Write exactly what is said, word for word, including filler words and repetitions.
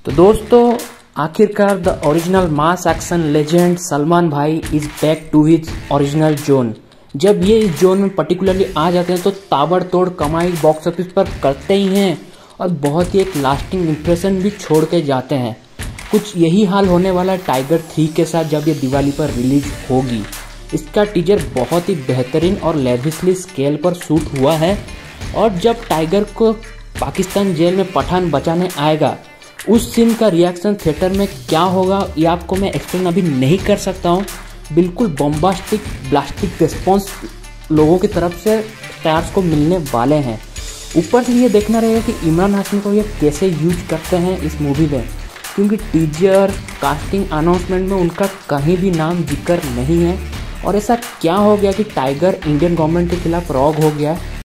तो दोस्तों आखिरकार the original mass action legend Salman भाई is back to his original zone. जब ये इस जोन में पर्टिकुलरली आ जाते हैं तो ताबड़तोड़ कमाई बॉक्स ऑफिस पर करते ही हैं और बहुत ही एक लास्टिंग इम्प्रेशन भी छोड़ के जाते हैं। कुछ यही हाल होने वाला है टाइगर थ्री के साथ जब ये दिवाली पर रिलीज होगी। इसका टीजर बहुत ही बेहतरीन और लेविशली स्केल पर शूट हुआ है और जब टाइगर को पाकिस्तान जेल में पठान बचाने आएगा उस सीन का रिएक्शन थिएटर में क्या होगा ये आपको मैं एक्सप्लेन अभी नहीं कर सकता हूँ। बिल्कुल बॉम्बास्टिक ब्लास्टिक रिस्पॉन्स लोगों की तरफ से स्टार्स को मिलने वाले हैं। ऊपर से ये देखना रहेगा कि इमरान हाशमी को ये कैसे यूज करते हैं इस मूवी में, क्योंकि टीजर कास्टिंग अनाउंसमेंट में उनका कहीं भी नाम जिक्र नहीं है। और ऐसा क्या हो गया कि टाइगर इंडियन गवर्नमेंट के खिलाफ रॉग हो गया।